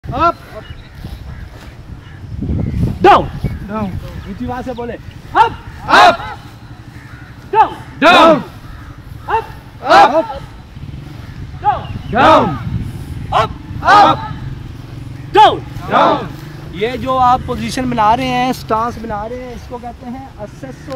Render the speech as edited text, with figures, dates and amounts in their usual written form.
Up down down ऊंची आवाज से बोले up up down down up up down down up up down down. ये जो आप पोजीशन बना रहे हैं, स्टांस बना रहे हैं, इसको कहते हैं असेस